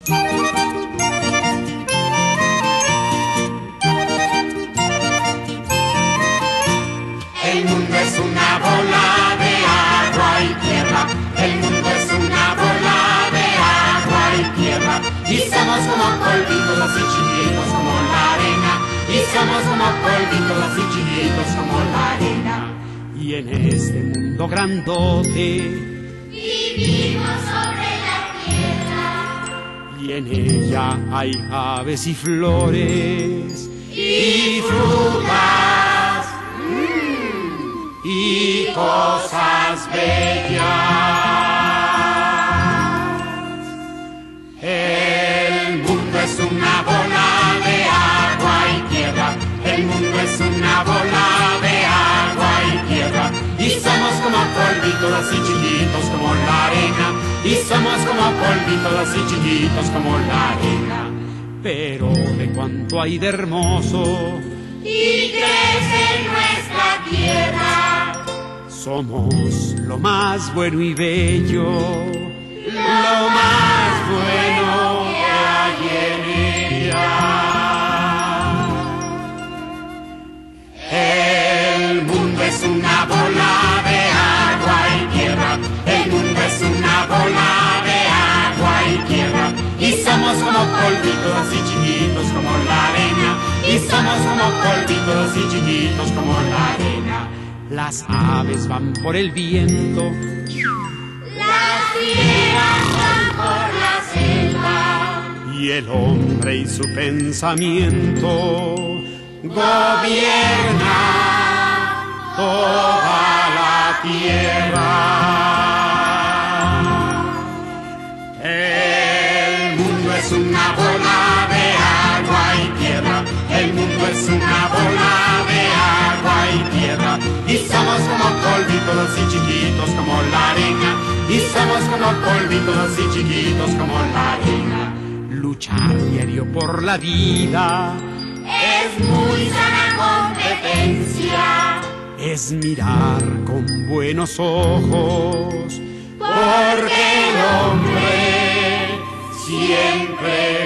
El mundo es una bola de agua y tierra. El mundo es una bola de agua y tierra. Y somos como polvitos y chiquitos como la arena. Y somos como polvitos y chiquitos como la arena. Y en este mundo grandote vivimos sobre la tierra. y en ella hay aves y flores Y frutas y cosas bellas. El mundo es una bola de agua y tierra. El mundo es una bola de agua y tierra. Y somos como polvitos así chiquitos como la arena. Y somos como polvitos así chiquitos como la arena. Pero de cuanto hay de hermoso Y crece en nuestra tierra. somos lo más bueno y bello, lo más bueno que hay en ella. El mundo es una bola de agua y tierra. El mundo es una bola de agua y tierra. Y somos como polvitos así chiquitos como la arena. Y somos como polvitos así chiquitos como la arena. Las aves van por el viento, Las fieras van por la selva. y el hombre y su pensamiento gobierna toda la tierra. El mundo es una bola de agua y tierra. El mundo es una bola de agua y tierra. Y somos como polvitos así chiquitos como la arena. Y somos como polvitos así chiquitos como la arena. Luchar diario por la vida Es muy sana competencia. es mirar con buenos ojos, Porque el hombre siempre